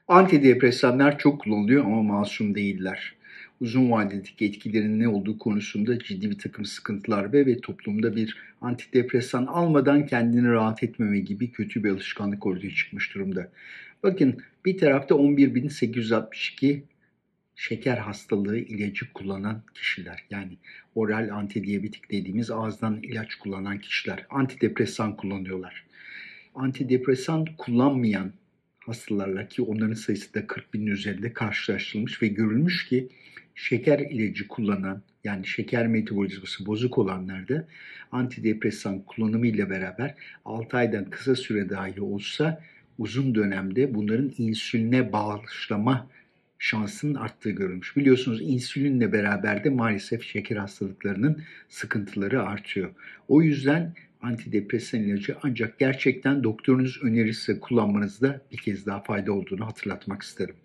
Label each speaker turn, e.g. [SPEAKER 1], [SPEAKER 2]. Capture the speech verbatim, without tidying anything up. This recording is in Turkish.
[SPEAKER 1] Antidepresanlar çok kullanılıyor ama masum değiller. Uzun vadedeki etkilerinin ne olduğu konusunda ciddi bir takım sıkıntılar var ve toplumda bir antidepresan almadan kendini rahat etmeme gibi kötü bir alışkanlık ortaya çıkmış durumda. Bakın, bir tarafta on bir bin sekiz yüz altmış iki şeker hastalığı ilacı kullanan kişiler, yani oral antidiyabetik dediğimiz ağızdan ilaç kullanan kişiler antidepresan kullanıyorlar. Antidepresan kullanmayan hastalarla, ki onların sayısı da kırk binin üzerinde, karşılaştırılmış ve görülmüş ki şeker ilacı kullanan, yani şeker metabolizması bozuk olanlarda antidepresan kullanımı ile beraber altı aydan kısa süre dahi olsa uzun dönemde bunların insüline bağışlama şansının arttığı görülmüş. Biliyorsunuz, insülinle beraber de maalesef şeker hastalıklarının sıkıntıları artıyor. O yüzden antidepresan ilacı ancak gerçekten doktorunuz önerirse kullanmanızda bir kez daha fayda olduğunu hatırlatmak isterim.